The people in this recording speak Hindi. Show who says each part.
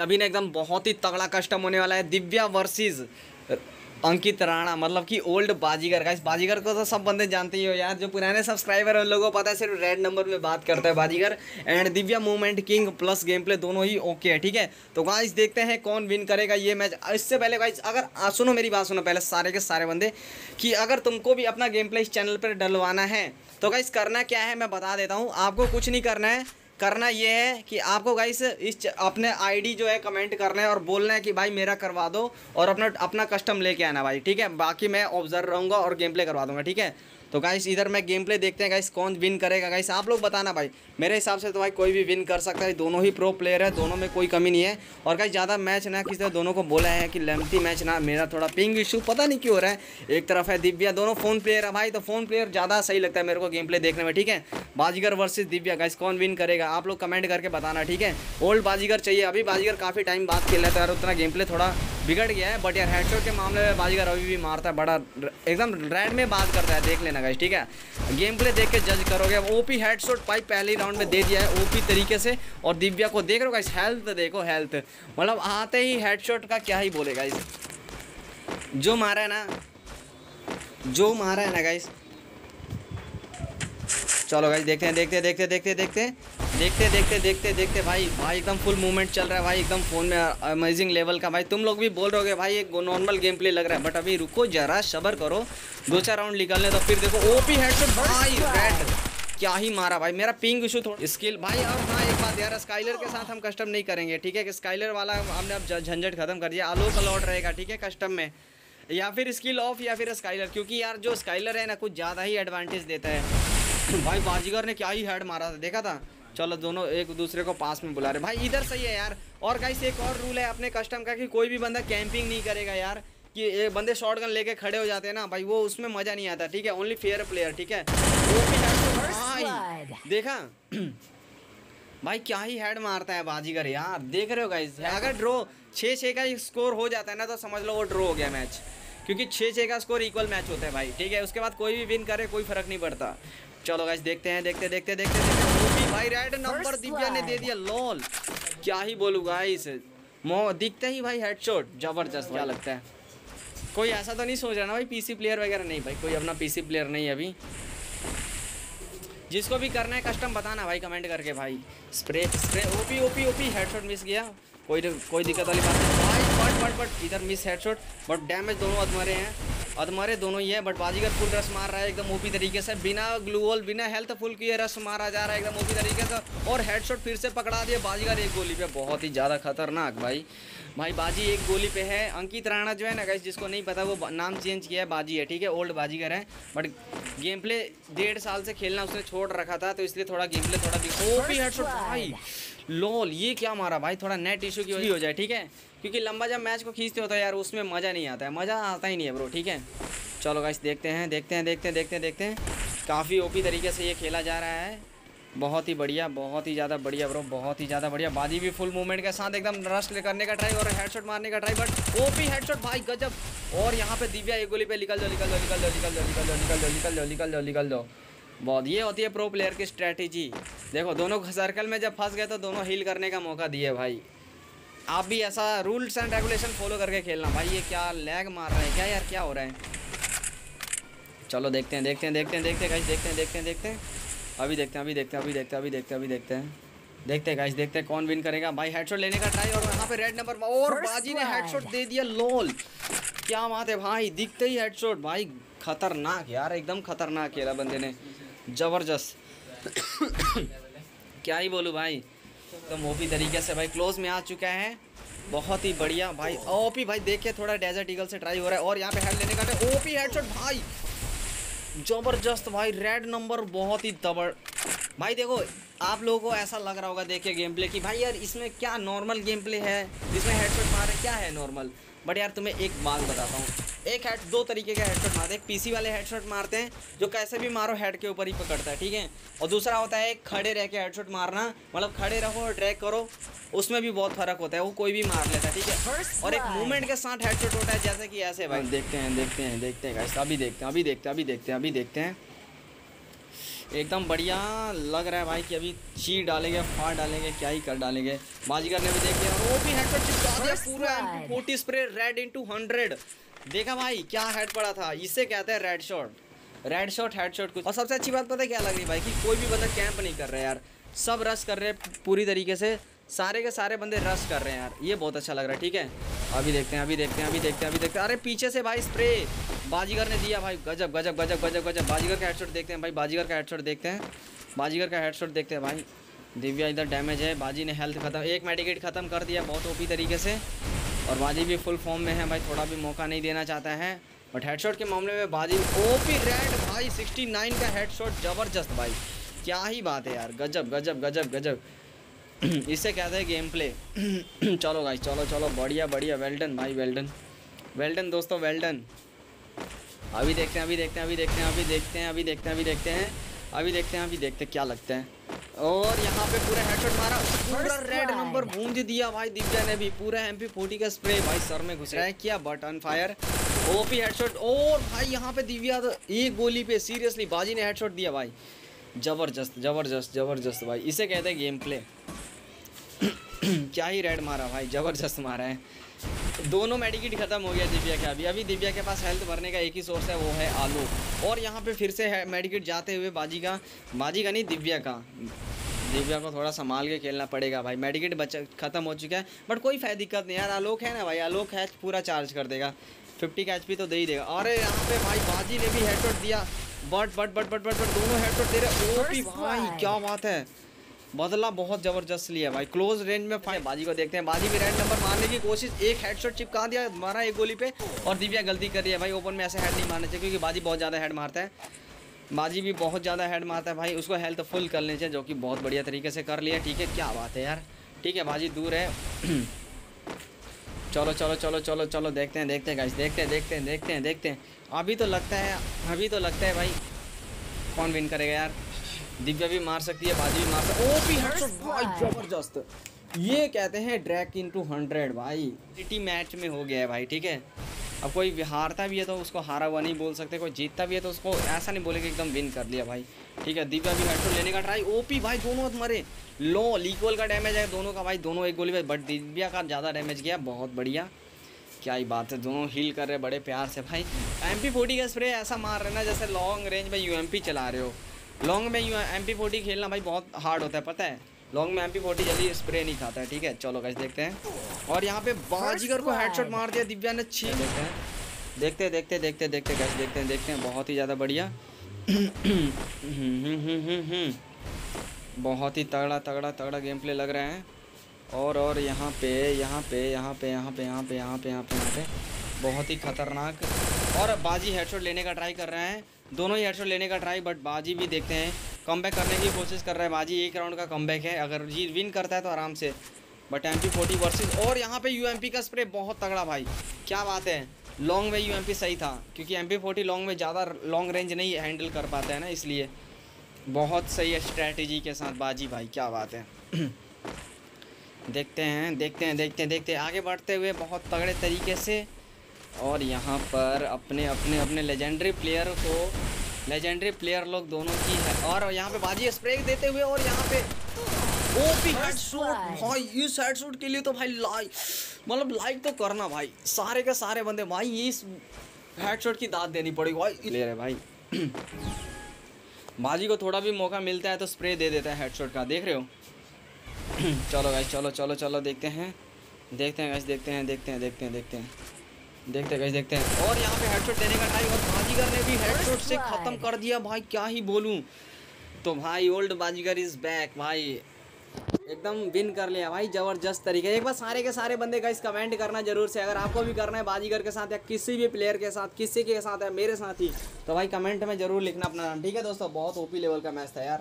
Speaker 1: अभी ना एकदम बहुत ही तगड़ा कस्टम होने वाला है, दिव्या वर्सेस अंकित राणा, मतलब कि ओल्ड बाजीगर। गाइस बाजीगर को तो सब बंदे जानते ही हो यार, जो पुराने सब्सक्राइबर है उन लोगों को पता है, सिर्फ रेड नंबर में बात करता है Baazigar. And Divya movement king plus game play दोनों ही ओके है, ठीक है। तो गाइस देखते हैं कौन विन करेगा ये मैच। इससे पहले गाइस अगर सुनो मेरी बात सुनो पहले सारे के सारे बंदे, कि अगर तुमको भी अपना गेम प्ले इस चैनल पर डलवाना है तो गाइस करना क्या है मैं बता देता हूँ। आपको कुछ नहीं करना है, करना ये है कि आपको गाइस अपने आईडी जो है कमेंट करना है और बोलना है कि भाई मेरा करवा दो, और अपना कस्टम लेके आना भाई, ठीक है। बाकी मैं ऑब्जर्व रहूँगा और गेम प्ले करवा दूंगा, ठीक है। तो गाइस इधर मैं गेम प्ले देखते हैं गाइस कौन विन करेगा। गाइस आप लोग बताना भाई, मेरे हिसाब से तो भाई कोई भी विन कर सकता है, दोनों ही प्रो प्लेयर है, दोनों में कोई कमी नहीं है। और गाइस ज़्यादा मैच ना किसी दोनों को बोला है कि लेंथी मैच ना, मेरा थोड़ा पिंग इशू पता नहीं क्यों हो रहा है। एक तरफ है दिव्या, दोनों फ़ोन प्लेयर है भाई, तो फ़ोन प्लेयर ज़्यादा सही लगता है मेरे को गेम प्ले देखने में, ठीक है। बाजीगर वर्सेस दिव्या, गाइस कौन विन करेगा आप लोग कमेंट करके बताना, ठीक है। ओल्ड बाजीगर चाहिए, अभी बाजीगर काफ़ी टाइम बाद खेल रहा था यार, उतना गेम प्ले थोड़ा बिगड़ गया है, बट यार हेडशॉट के मामले में बाजीगर अभी भी मारता है, बड़ा एकदम रेड में बात करता है, देख लेना गाइस, ठीक है। गेम प्ले देख के जज करोगे। ओपी हेडशॉट भाई पहले राउंड में दे दिया है ओपी तरीके से, और दिव्या को देख रहे हो गाइस, हेल्थ देखो, हेल्थ मतलब आते ही हेडशॉट का क्या ही बोले गाइस, जो मारा है ना, जो मारा है ना गाइस। चलो गाइस देखते हैं देखते देखते देखते देखते देखते देखते देखते देखते भाई भाई एकदम फुल मूवमेंट चल रहा है भाई, एकदम फ़ोन में अमेजिंग लेवल का भाई। तुम लोग भी बोल रहे हो भाई एक नॉर्मल गेम प्ले लग रहा है, बट अभी रुको जरा सब्र करो, 2-4 राउंड निकलने तो फिर देखो। ओपी हेडशॉट भाई, रेड क्या ही मारा भाई, मेरा पिंग इशू थोड़ा स्किल भाई। और हाँ एक बात यार, स्काइलर के साथ हम कस्टम नहीं करेंगे, ठीक है, कि स्काइलर वाला हमने अब झंझट खत्म कर दिया। आलोक अलॉट रहेगा, ठीक है, कस्टम में, या फिर स्किल ऑफ या फिर स्काइलर, क्योंकि यार जो स्काइलर है ना कुछ ज़्यादा ही एडवांटेज देता है भाई। बाजीगर ने क्या ही हेड मारा था, देखा था। चलो दोनों एक दूसरे को पास में बुला रहे भाई, इधर सही है यार। और गाइस एक और रूल है अपने कस्टम का कि कोई भी बंदा कैंपिंग नहीं करेगा यार, कि एक बंदे शॉटगन लेके खड़े हो जाते हैं ना भाई, वो उसमें मज़ा नहीं आता, ठीक है। ओनली फेयर प्लेयर, ठीक है। भाई देखा भाई क्या ही हेड मारता है बाजीगर यार, देख रहे हो गाइस। अगर ड्रॉ 6-6 का स्कोर हो जाता है ना तो समझ लो वो ड्रॉ हो गया मैच, क्योंकि 6-6 का स्कोर इक्वल मैच होता है भाई, ठीक है। उसके बाद कोई भी विन करे कोई फर्क नहीं पड़ता। चलो गाइस देखते हैं देखते देखते देखते देखते भाई रेड नंबर दिव्या ने दे दिया, लॉल क्या ही बोलूँ गाइस, दिखते ही भाई हेडशॉट जबरदस्त। क्या लगता है कोई ऐसा तो नहीं सोच रहा ना भाई पीसी प्लेयर वगैरह? नहीं भाई, कोई अपना पीसी प्लेयर नहीं है अभी। जिसको भी करना है कस्टम बताना भाई कमेंट करके भाई। Spray spray OP OP OP headshot miss गया, कोई दिक्कत वाली बात नहीं भाई। बट इधर मिस हेडशॉट, बट डैमेज दोनों अधमरे हैं, अधमरे दोनों ही है। बट बाजीगर फुल रश मार रहा है एकदम ओपी तरीके से, बिना ग्लूवॉल बिना हेल्थ फुल किए रश मारा जा रहा है एकदम ओपी तरीके से, और हेडशॉट फिर से पकड़ा दिया बाजीगर एक गोली पे, बहुत ही ज़्यादा खतरनाक भाई। भाई बाजी एक गोली पे है। अंकित राणा जो है ना गाइस, जिसको नहीं पता वो नाम चेंज किया है, बाजी है, ठीक है, ओल्ड बाजीगर है, बट गेम प्ले 1.5 साल से खेलना उसने छोड़ रखा था, तो इसलिए थोड़ा गेम प्ले थोड़ा ओपी हेडशॉट भाई, लॉल ये क्या मारा भाई, थोड़ा नेट इशू की वजह हो जाए, ठीक है, क्योंकि लंबा जब मैच को खींचते होता है यार उसमें मज़ा नहीं आता है, मज़ा आता ही नहीं है ब्रो, ठीक है। चलो गाइस देखते हैं देखते हैं देखते हैं देखते हैं देखते हैं, काफ़ी ओपी तरीके से ये खेला जा रहा है, बहुत ही बढ़िया, बहुत ही ज़्यादा बढ़िया ब्रो, बहुत ही ज़्यादा बढ़िया। बाजी भी फुल मूवमेंट के साथ एकदम रश करने का ट्राई और हेडशॉट मारने का ट्राई, बट ओपी हेडशॉट भाई गजब। और यहाँ पे दिव्या एक गोली पे निकल जाओ निकल जाओ निकल जाओ निकल जाओ निकल जाओ निकल जाओ निकल जाओ निकल जाओ निकल जाओ। बहुत ये होती है प्रो प्लेयर की स्ट्रैटेजी। देखो दोनों सर्कल में जब फंस गए तो दोनों हील करने का मौका दिए भाई। आप भी ऐसा रूल्स एंड रेगुलेशन फॉलो करके खेलना भाई। ये क्या लैग मार रहा है क्या यार, क्या हो रहा है? चलो देखते हैं देखते हैं देखते हैं देखते हैं गाइस देखते हैं देखते हैं देखते हैं अभी देखते हैं अभी देखते हैं अभी देखते हैं अभी देखते हैं अभी देखते हैं देखते हैं गाइस देखते हैं कौन विन करेगा भाई। हेडशॉट लेने का ट्राई और यहाँ पे रेड नंबर और बाजी ने हेडशॉट दे दिया, लोल क्या बात है भाई, दिखते ही हेडशॉट भाई, खतरनाक यार, एकदम खतरनाक खेला बंदे ने, जबरदस्त क्या ही बोलूँ भाई, एकदम ओपी तरीके से भाई क्लोज में आ चुका है, बहुत ही बढ़िया भाई। ओपी भाई देखिए थोड़ा डेजर्ट ईगल से ट्राई हो रहा है और यहाँ पे हेड लेने का ओपी हेडशॉट भाई, जबरदस्त भाई, रेड नंबर बहुत ही दबड़ भाई। देखो आप लोगों को ऐसा लग रहा होगा देखिए गेम प्ले कि भाई यार इसमें क्या नॉर्मल गेम प्ले है, इसमें हेडशॉट मारे क्या है नॉर्मल, बट यार तुम्हें एक बात बताता हूँ, एक हेड दो तरीके का हेडशॉट मारते हैं। एक पीसी वाले हेडशॉट मारते हैं जो कैसे भी मारो हेड के ऊपर ही पकड़ता है, ठीक है, और दूसरा होता है खड़े रह के हेडशॉट मारना, मतलब खड़े रहो और ट्रैक करो, उसमें भी बहुत फर्क होता है, वो कोई भी मार लेता है, ठीक है, और एक मूवमेंट के साथ हेडशॉट होता है जैसे कि ऐसे भाई। देखते हैं देखते हैं देखते हैं गाइस, अभी देखते हैं अभी देखते हैं अभी देखते हैं अभी देखते हैं, एकदम बढ़िया लग रहा है भाई कि अभी चीर डालेंगे, फाड़ डालेंगे, क्या ही कर डालेंगे। बाजीगर ने भी देख लिया और वो भी हेडशॉट दिया पूरा MP40 स्प्रे रेड इंटू 100। देखा भाई क्या हेड पड़ा था, इसे कहते हैं red shot, red shot head shot कुछ। और सबसे अच्छी बात पता है क्या लग रही है भाई, कि कोई भी बंदा कैंप नहीं कर रहा है यार, सब रश कर रहे हैं पूरी तरीके से, सारे के सारे बंदे रश कर रहे हैं यार, ये बहुत अच्छा लग रहा है। ठीक है अभी देखते हैं, अभी देखते हैं, अभी देखते हैं, अभी देखते हैं। अरे पीछे से भाई स्प्रे बाजीगर ने दिया भाई, गजब गजब गजब गजब गजब। बाजीगर का हेडशॉट देखते हैं भाई, बाजीगर का हेडशॉट देखते हैं, बाजीगर का हेडशॉट देखते हैं भाई। दिव्या इधर डैमेज है, बाजी ने हेल्थ खत्म, एक मेडिकेट खत्म कर दिया बहुत ओपी तरीके से। और बाजी भी फुल फॉर्म में है भाई, थोड़ा भी मौका नहीं देना चाहता है। बट हेडशॉट के मामले में बाजी ओपी रेड भाई 69 का हेडशॉट ज़बरदस्त भाई, क्या ही बात है यार, गजब गजब गजब गजब। इसे कहते हैं गेम प्ले। चलो गाइस चलो चलो, बढ़िया बढ़िया, वेल्डन भाई, वेल्डन वेल्डन दोस्तों, वेल्डन। अभी देखते हैं, अभी देखते हैं, अभी देखते हैं, अभी देखते हैं, अभी देखते हैं, अभी देखते हैं, अभी देखते हैं, अभी देखते हैं क्या लगता है। और यहाँ पे पूरा हेडशॉट मारा, पूरा रेड नंबर गूंज दिया भाई दिव्या ने भी, पूरा MP40 का स्प्रे भाई सर में घुस रहा है, किया बटन फायर ओपी हेडशॉट। और भाई यहाँ पे दिव्या तो एक गोली पे सीरियसली बाजी ने हेडशॉट दिया भाई, जबरदस्त जबरदस्त जबरदस्त भाई, इसे कहते हैं गेम प्ले। क्या ही रेड मारा भाई, जबरदस्त मारा है। दोनों मेडिकेट खत्म हो गया दिव्या का, अभी दिव्या के पास हेल्थ भरने का एक ही सोर्स है, वो है आलू। और यहाँ पे फिर से मेडिकेट जाते हुए बाजी का नहीं दिव्या का, दिव्या को थोड़ा संभाल के खेलना पड़ेगा भाई, मेडिकेट बचा खत्म हो चुका है। बट कोई दिक्कत नहीं यार, आलोक है ना भाई, आलोक है पूरा चार्ज कर देगा, 50 का HP तो दे ही देगा। अरे यहाँ पे भाई बाजी ने भी हेडशॉट दिया, बट दोनों हेडशॉट दे रहे। ओपी भाई क्या बात है, बदला बहुत जबरदस्त लिया भाई, क्लोज रेंज में फाइट। बाजी को देखते हैं, बाजी भी रेड नंबर मारने की कोशिश, एक हेडशॉट चिपका दिया, मारा एक गोली पे। और दिव्या गलती कर रही है भाई, ओपन में ऐसे हेड नहीं मारने चाहिए, क्योंकि बाजी बहुत ज़्यादा हेड मारता है, बाजी भी बहुत ज़्यादा हेड मारता है भाई, उसको हेल्थ फुल कर लेनी चाहिए, जो कि बहुत बढ़िया तरीके से कर लिया। ठीक है क्या बात है यार, ठीक है बाजी दूर है। चलो चलो चलो चलो चलो, देखते हैं देखते हैं गाइस, देखते हैं देखते हैं देखते हैं देखते हैं। अभी तो लगता है भाई कौन विन करेगा यार, दिव्या भी मार सकती है, बाजी भी मार सकती है। ओपी हेडशॉट भाई जबरदस्त, ये कहते हैं ड्रैग इनटू 100 भाई, सिटी मैच में हो गया है भाई। ठीक है अब कोई हारता भी है तो उसको हारा हुआ नहीं बोल सकते, कोई जीतता भी है तो उसको ऐसा नहीं बोले कि एकदम विन कर लिया भाई। ठीक है दिव्या भी हेडशॉट लेने का ट्राई, ओपी भाई दोनों मरे, लो इक्वल का डैमेज है दोनों का भाई, दोनों एक गोली पे, बट दिव्या का ज़्यादा डैमेज गया, बहुत बढ़िया, क्या ही बात है, दोनों हील कर रहे बड़े प्यार से भाई। MP40 का स्प्रे ऐसा मार रहे ना जैसे लॉन्ग रेंज में UMP चला रहे हो, लॉन्ग में MP40 खेलना भाई बहुत हार्ड होता है पता है, लॉन्ग में MP40 जल्दी स्प्रे नहीं खाता है। ठीक है चलो गाइस देखते हैं। और यहाँ पे बाजीगर को हेडशॉट मार दिया दिव्या ने, देखते हैं देखते देखते देखते देखते गाइस देखते हैं, बहुत ही ज़्यादा बढ़िया। बहुत ही तगड़ा तगड़ा तगड़ा गेम प्ले लग रहा है। और यहाँ पे बहुत ही खतरनाक। और बाजी हेडशॉट लेने का ट्राई कर रहे हैं, दोनों ही हेडशॉट लेने का ट्राई, बट बाजी भी देखते हैं कमबैक करने की कोशिश कर रहा है बाजी, एक राउंड का कमबैक है, अगर जी विन करता है तो आराम से। बट MP40 वर्सेस, और यहाँ पे UMP का स्प्रे बहुत तगड़ा भाई, क्या बात है, लॉन्ग में UMP सही था, क्योंकि MP40 लॉन्ग में ज़्यादा लॉन्ग रेंज नहीं हैंडल कर पाता है ना, इसलिए बहुत सही है स्ट्रैटेजी के साथ बाजी भाई, क्या बात है। देखते हैं आगे बढ़ते हुए बहुत तगड़े तरीके से। और यहाँ पर अपने लेजेंडरी प्लेयर लोग दोनों की है। और यहाँ पे बाजी स्प्रे देते हुए, और यहाँ पे ओपी हेडशॉट भाई, इस हेडशॉट के लिए तो भाई लाइक तो करना भाई, सारे के सारे बंदे भाई इस हेडशॉट की दाद देनी पड़ेगी भाई, ले रहे भाई। बाजी को थोड़ा भी मौका मिलता है तो स्प्रे दे देता है हेडशॉट का, देख रहे हो। चलो गाइस चलो देखते हैं गाइस, देखते हैं। और यहाँ पे हेडशॉट देने का ट्राई, और बाजीगर ने भी हेडशॉट से ख़त्म कर दिया भाई, क्या ही बोलूँ। तो भाई ओल्ड बाजीगर इज़ बैक भाई, एकदम विन कर लिया भाई ज़बरदस्त तरीके। एक बार सारे के सारे बंदे गाइस कमेंट करना जरूर से, अगर आपको भी करना है बाजीगर के साथ या किसी भी प्लेयर के साथ, किसी के साथ है मेरे साथ ही, तो भाई कमेंट में जरूर लिखना अपना नाम। ठीक है दोस्तों, बहुत ओपी लेवल का मैच था यार।